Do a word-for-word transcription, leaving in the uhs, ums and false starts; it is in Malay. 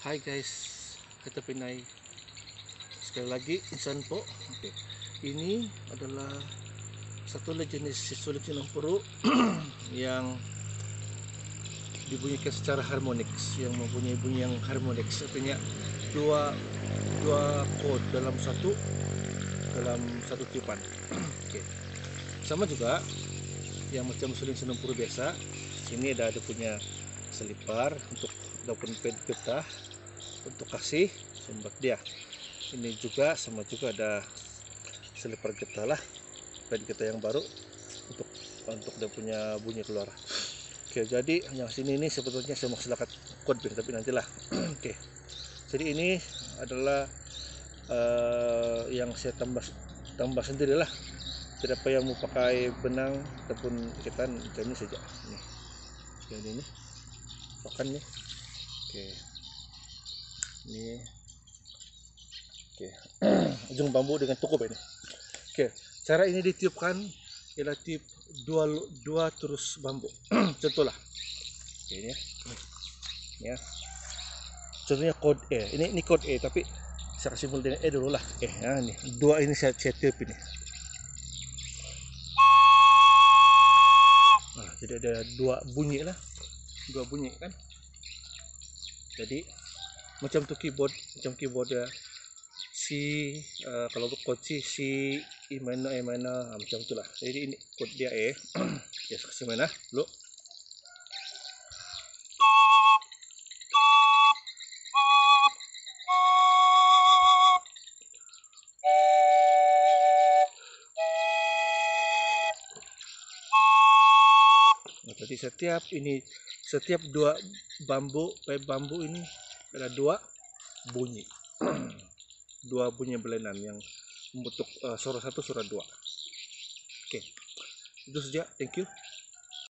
Hai guys, kita Pinay. Sekali lagi insan po. Okay. Ini adalah satu jenis sulit sinempuru yang dibunyikan secara harmonix, yang mempunyai bunyi yang harmonix. Artinya dua dua chord dalam satu dalam satu tiupan. Oke. Okay. Sama juga yang macam suling sinempuru biasa. Sini ada ada punya selipar untuk ataupun ped getah untuk kasih sumbat dia. Ini juga sama juga ada selipar getah lah, ped getah yang baru untuk untuk dia punya bunyi keluar. Oke, jadi yang sini ini sebetulnya saya mau silakan code tapi nantilah. Oke, jadi ini adalah uh, yang saya tambah tambah sendirilah, tidak payah mau pakai benang ataupun ikan, macam ini saja. Nih, ini nih pakan nih. Oke, ini oke. Ujung bambu dengan cukup ini. Oke, cara ini ditiupkan ialah tiup dua dua terus bambu. Contohlah. Oke, ini ya. Ya. Contohnya kode E. Ini ini kode E tapi saya kasih dengan E dulu lah. Eh, nah ini dua ini saya, saya tiup ini. Nah, jadi ada dua bunyi lah. Dua bunyi kan. Jadi macam tuh keyboard, macam keyboard ya. Si uh, kalau kode C, C E minor, E minor, nah, macam itulah. Jadi ini kode dia E. Ya, kasih mana dulu. Nah, jadi setiap ini setiap dua bambu, pipe bambu ini ada dua bunyi. Dua bunyi belenan yang membentuk uh, suara satu, suara dua. Oke, itu saja. Thank you.